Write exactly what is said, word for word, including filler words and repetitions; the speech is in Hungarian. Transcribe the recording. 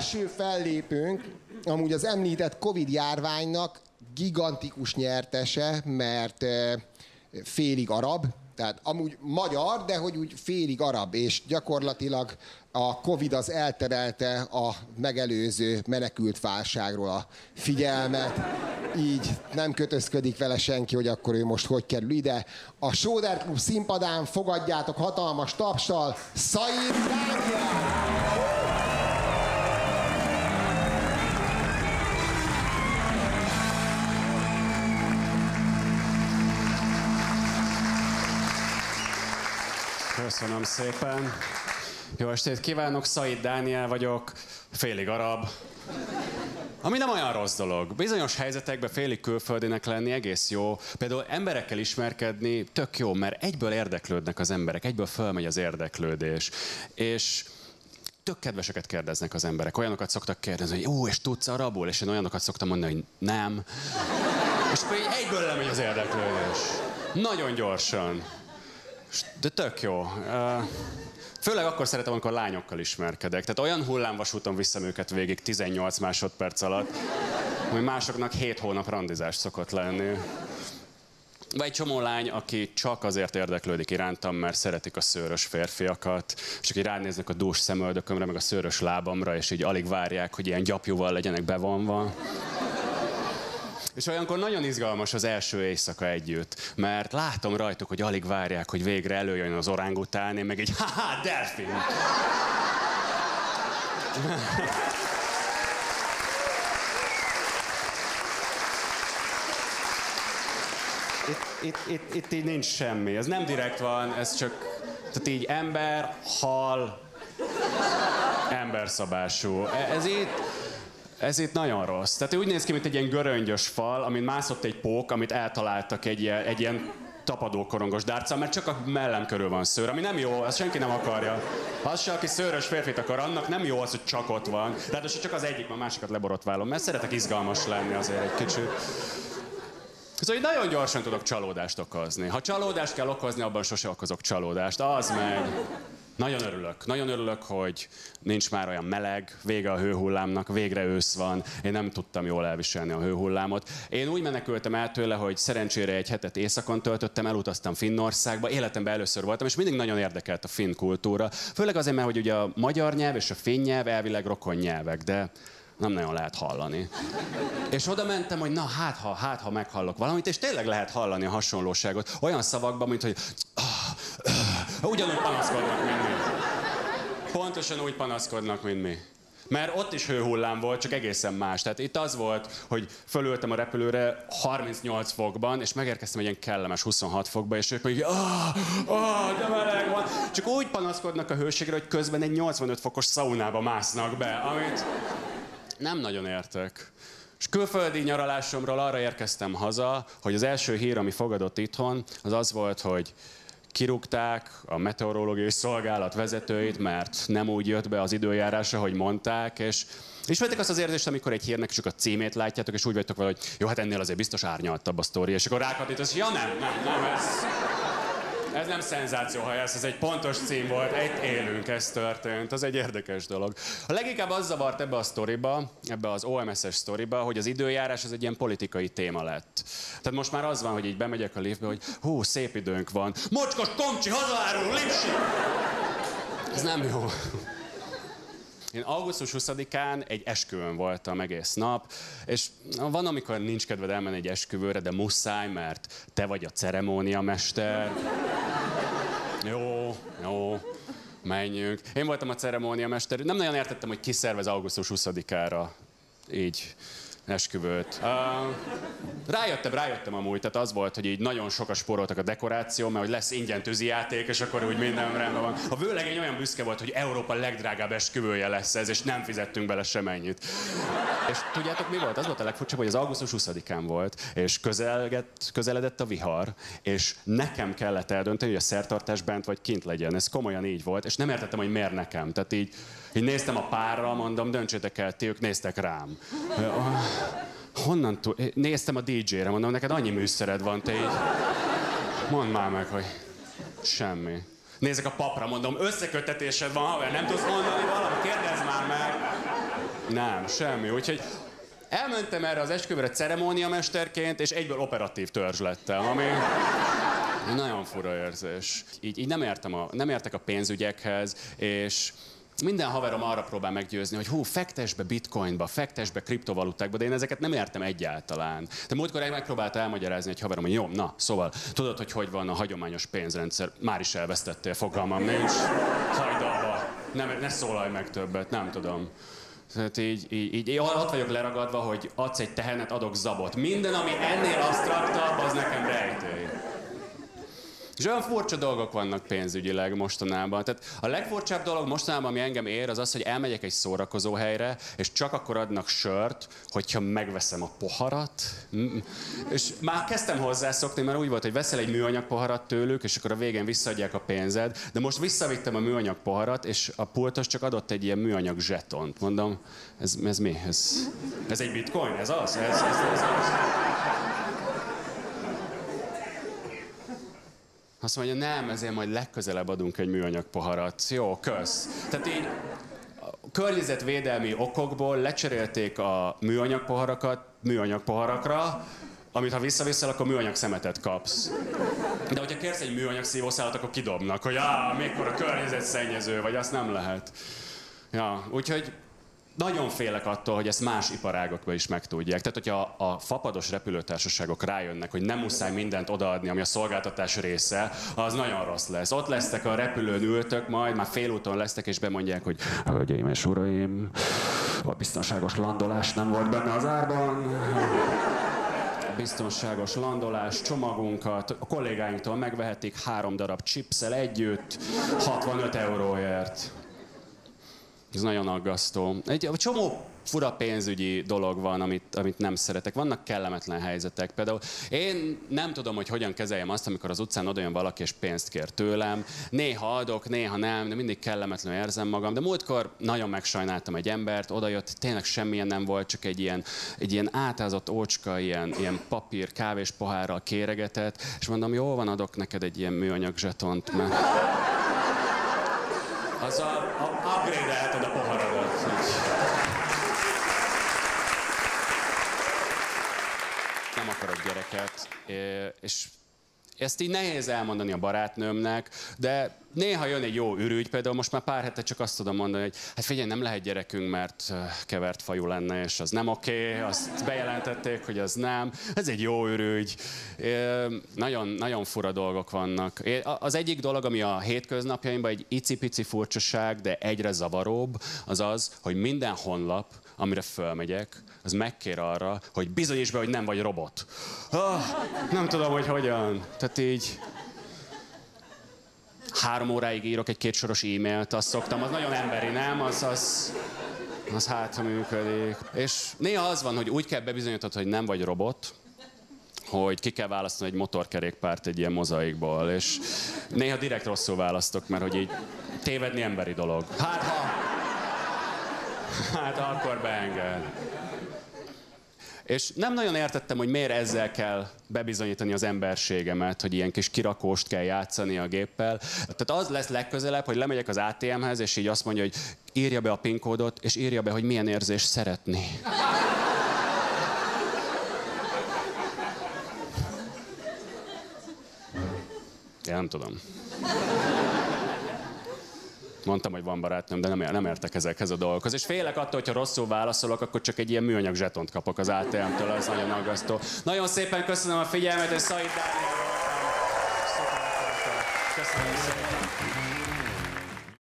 első fellépőnk amúgy az említett Covid járványnak gigantikus nyertese, mert félig arab, tehát amúgy magyar, de hogy úgy félig arab, és gyakorlatilag a Covid az elterelte a megelőző menekült válságról a figyelmet, így nem kötözködik vele senki, hogy akkor ő most hogy kerül ide. A Sóder Klub színpadán fogadjátok hatalmas tapssal Said Daniel! Köszönöm szépen. Jó estét kívánok, Said Daniel vagyok, félig arab. Ami nem olyan rossz dolog. Bizonyos helyzetekben félig külföldinek lenni egész jó. Például emberekkel ismerkedni tök jó, mert egyből érdeklődnek az emberek, egyből fölmegy az érdeklődés. És tök kedveseket kérdeznek az emberek. Olyanokat szoktak kérdezni, hogy jó, és tudsz arabul? És én olyanokat szoktam mondani, hogy nem. És akkor így egyből lemegy az érdeklődés. Nagyon gyorsan. De tök jó. Főleg akkor szeretem, amikor lányokkal ismerkedek. Tehát olyan hullámvasúton viszem őket végig tizennyolc másodperc alatt, hogy másoknak hét hónap randizás szokott lenni. Vagy egy csomó lány, aki csak azért érdeklődik irántam, mert szeretik a szőrös férfiakat, és aki ránéznek a dús szemöldökömre, meg a szőrös lábamra, és így alig várják, hogy ilyen gyapjúval legyenek bevonva. És olyankor nagyon izgalmas az első éjszaka együtt, mert látom rajtuk, hogy alig várják, hogy végre előjön az orángután, én meg egy haha, delfin! Itt, itt, itt, itt így nincs semmi, ez nem direkt van, ez csak, tehát így ember, hal, emberszabású. Ez itt... Ez itt nagyon rossz. Tehát úgy néz ki, mint egy ilyen göröngyös fal, amin mászott egy pók, amit eltaláltak egy ilyen, egy ilyen tapadókorongos dárccal, mert csak a mellem körül van szőr, ami nem jó, azt senki nem akarja. Az se, aki szőrös férfit akar, annak nem jó az, hogy csak ott van. Ráadásul csak az egyik, a másikat leborotválom, mert szeretek izgalmas lenni azért egy kicsit. Szóval így nagyon gyorsan tudok csalódást okozni. Ha csalódást kell okozni, abban sose okozok csalódást. Az meg... Nagyon örülök. Nagyon örülök, hogy nincs már olyan meleg, vége a hőhullámnak, végre ősz van. Én nem tudtam jól elviselni a hőhullámot. Én úgy menekültem el tőle, hogy szerencsére egy hetet északon töltöttem, elutaztam Finnországba, életemben először voltam, és mindig nagyon érdekelt a finn kultúra. Főleg azért, mert hogy ugye a magyar nyelv és a finn nyelv elvileg rokon nyelvek, de nem nagyon lehet hallani. És oda mentem, hogy na hát ha, hát ha meghallok valamit, és tényleg lehet hallani a hasonlóságot. Olyan szavakban, mint hogy... Ugyanúgy panaszkodnak, mint mi. Pontosan úgy panaszkodnak, mint mi. Mert ott is hőhullám volt, csak egészen más. Tehát itt az volt, hogy fölültem a repülőre harmincnyolc fokban, és megérkeztem egy ilyen kellemes huszonhat fokba, és ők meg ah, ah, de meleg van. Csak úgy panaszkodnak a hőségre, hogy közben egy nyolcvanöt fokos szaunába másznak be, amit nem nagyon értek. És külföldi nyaralásomról arra érkeztem haza, hogy az első hír, ami fogadott itthon, az az volt, hogy kirúgták a meteorológiai szolgálat vezetőit, mert nem úgy jött be az időjárása, hogy mondták, és ismertek azt az érzést, amikor egy hírnek csak a címét látjátok, és úgy vagytok vele, hogy jó, hát ennél azért biztos árnyaltabb a sztori, és akkor rákattítasz, ja nem, nem, nem, ez, ez nem szenzációhajász, ez egy pontos cím volt, itt élünk, ez történt, az egy érdekes dolog. A leginkább az zavart ebbe a sztoriba, ebbe az o em es-es sztoriba, hogy az időjárás az egy ilyen politikai téma lett. Tehát most már az van, hogy így bemegyek a liftbe, hogy hú, szép időnk van, mocskos komcsi, hazaárul, lipsi! Ez nem jó. Én augusztus huszadikán egy esküvőn voltam egész nap, és van, amikor nincs kedved elmenni egy esküvőre, de muszáj, mert te vagy a ceremóniamester. Jó, jó, menjünk. Én voltam a ceremóniamester, nem nagyon értettem, hogy ki szervez augusztus huszadikára így esküvőt. Uh, rájöttem, rájöttem amúgy, tehát az volt, hogy így nagyon sokat spóroltak a dekoráció, mert hogy lesz ingyen tűzijáték, és akkor úgy minden rendben van. A vőlegény olyan büszke volt, hogy Európa legdrágább esküvője lesz ez, és nem fizettünk bele semennyit. És tudjátok mi volt? Az volt a legfurcsább, hogy az augusztus huszadikán volt, és közelgett, közeledett a vihar, és nekem kellett eldönteni, hogy a szertartás bent vagy kint legyen. Ez komolyan így volt, és nem értettem, hogy miért nekem. Tehát így, így néztem a párra, mondom, döntsétek el, ti, ők néztek rám. Honnan tud? Néztem a dé dzsére, mondom, neked annyi műszered van, te így... Mondd már meg, hogy semmi. Nézek a papra, mondom, összeköttetésed van, haver, nem tudsz mondani valamit? Kérdezz már meg! Nem, semmi. Úgyhogy elmentem erre az esküvőre ceremóniamesterként, és egyből operatív törzs lettem, ami nagyon fura érzés. Így, így nem, értem a, nem értek a pénzügyekhez, és minden haverom arra próbál meggyőzni, hogy hú, fektess be bitcoinba, fektess be kriptovalutákba, de én ezeket nem értem egyáltalán. De múltkor megpróbálta elmagyarázni egy haverom, hogy jó, na, szóval tudod, hogy hogy van a hagyományos pénzrendszer, már is elvesztettél, fogalmam nincs, hagyd abba, nem, ne szólalj meg többet, nem tudom. Tehát így, így, így, ott vagyok leragadva, hogy adsz egy tehenet, adok zabot. Minden, ami ennél absztraktabb, az nekem rejtély. És olyan furcsa dolgok vannak pénzügyileg mostanában. Tehát a legfurcsább dolog mostanában, ami engem ér, az az, hogy elmegyek egy szórakozó helyre, és csak akkor adnak sört, hogyha megveszem a poharat. És már kezdtem hozzászokni, mert úgy volt, hogy veszel egy műanyag poharat tőlük, és akkor a végén visszaadják a pénzed. De most visszavittem a műanyag poharat, és a pultos csak adott egy ilyen műanyag zsetont. Mondom, ez, ez mi? Ez, ez egy bitcoin? Ez az? Ez, ez, ez az? Azt mondja, nem, ezért majd legközelebb adunk egy műanyag poharat. Jó, kösz. Tehát így a környezetvédelmi okokból lecserélték a műanyag poharakat műanyag poharakra, amit ha visszaviszel, akkor műanyag szemetet kapsz. De hogyha kérsz egy műanyag szívószálat, akkor kidobnak, hogy áh, mikor a környezetszennyező, vagy azt nem lehet. Ja, úgyhogy nagyon félek attól, hogy ezt más iparágokban is megtudják. Tehát, hogyha a fapados repülőtársaságok rájönnek, hogy nem muszáj mindent odaadni, ami a szolgáltatás része, az nagyon rossz lesz. Ott lesztek a repülőn ültök, majd már félúton lesztek, és bemondják, hogy hölgyeim és uraim, a biztonságos landolás nem volt benne az árban. A biztonságos landolás csomagunkat a kollégáinktól megvehetik három darab chipszel együtt, hatvanöt euróért. Ez nagyon aggasztó. Egy csomó fura pénzügyi dolog van, amit, amit nem szeretek. Vannak kellemetlen helyzetek. Például én nem tudom, hogy hogyan kezeljem azt, amikor az utcán odajön valaki és pénzt kér tőlem. Néha adok, néha nem, de mindig kellemetlenül érzem magam. De múltkor nagyon megsajnáltam egy embert, odajött, tényleg semmilyen nem volt, csak egy ilyen, egy ilyen átázott ócska, ilyen, ilyen papír, kávés pohárral kéregetett, és mondom, jó van, adok neked egy ilyen műanyag zsetont, mert azzal upgrade-elted a poharadat. Nem akarok gyereket, és ezt így nehéz elmondani a barátnőmnek, de néha jön egy jó ürügy, például most már pár hete csak azt tudom mondani, hogy hát figyelj, nem lehet gyerekünk, mert kevert fajú lenne, és az nem oké, okay. Azt bejelentették, hogy az nem. Ez egy jó ürügy. Nagyon, nagyon fura dolgok vannak. Az egyik dolog, ami a hétköznapjaimban egy icipici furcsaság, de egyre zavaróbb, az az, hogy minden honlap, amire fölmegyek, az megkér arra, hogy bizonyíts be, hogy nem vagy robot. Oh, nem tudom, hogy hogyan. Tehát így három óráig írok egy kétsoros e-mailt, azt szoktam, az nagyon emberi, nem? Az, az, az hát, ha működik. És néha az van, hogy úgy kell bebizonyítani, hogy nem vagy robot, hogy ki kell választani egy motorkerékpárt egy ilyen mozaikból, és néha direkt rosszul választok, mert hogy így tévedni emberi dolog. Hát ha... Hát akkor beenged. És nem nagyon értettem, hogy miért ezzel kell bebizonyítani az emberségemet, hogy ilyen kis kirakóst kell játszani a géppel. Tehát az lesz legközelebb, hogy lemegyek az á té emhez, és így azt mondja, hogy írja be a PIN kódot, és írja be, hogy milyen érzés szeretni. Én nem tudom. Mondtam, hogy van barátnőm, de nem, nem értek ezekhez a dolgokhoz. És félek attól, hogyha rosszul válaszolok, akkor csak egy ilyen műanyag zsetont kapok az á té emtől, ez nagyon aggasztó. Nagyon szépen köszönöm a figyelmet, és Szait Dániel voltam. Köszönöm szépen.